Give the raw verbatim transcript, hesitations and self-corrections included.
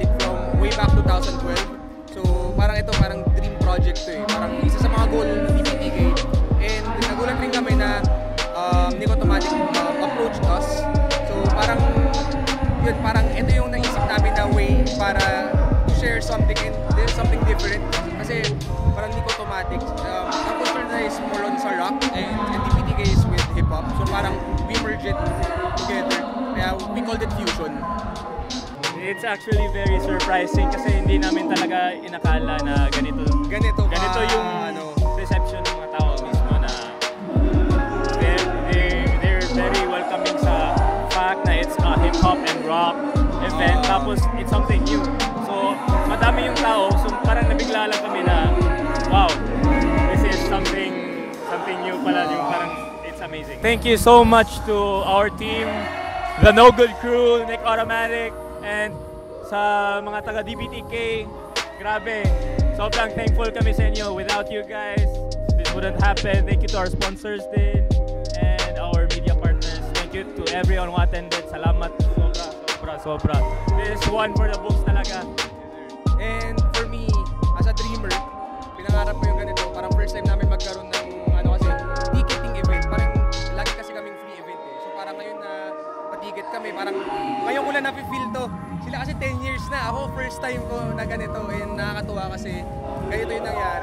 started from way back two thousand twelve. So parang ito parang dream project to eh. Parang isa sa mga goal ng D B T K. And nagulat rin kami na um, Nicotomatic uh, approached us. So parang yun, parang ito yung naisip namin na way para share something and there's something different. Kasi parang Nicotomatic, um, ang concern na is more on sa rock and, and D B T K is with hip-hop. So parang we merge it together. Kaya we called it fusion. It's actually very surprising kasi hindi namin talaga inakala na ganito. Ganito, ganito pa, yung ano, reception ng mga tao mismo na they're, they're, they're very welcoming sa fact na it's a hip-hop and rock event. Uh, Tapos it's something new. So madami yung tao. So parang nabigla lang kami na wow, this is something something new pala. Yung parang it's amazing. Thank you so much to our team, the No Good Crew, Nick Automatic, and sa mga taga D B T K, grabe, sobrang thankful kami sa inyo. Without you guys, this wouldn't happen. Thank you to our sponsors din and our media partners. Thank you to everyone who attended. Salamat, sobra, sobra, sobra. This is one for the books talaga. And for me, as a dreamer, pinangarap ko yung ganito. Parang first time namin magkaroon ng ano kasi, ticketing event. Parang lagi kasi kaming free event eh. So parang ngayon na patiket kami, parang ngayon ko lang nafe-feel to. Sila kasi ten years na. Ako first time ko na ganito and nakakatuwa kasi ganito yung nangyari.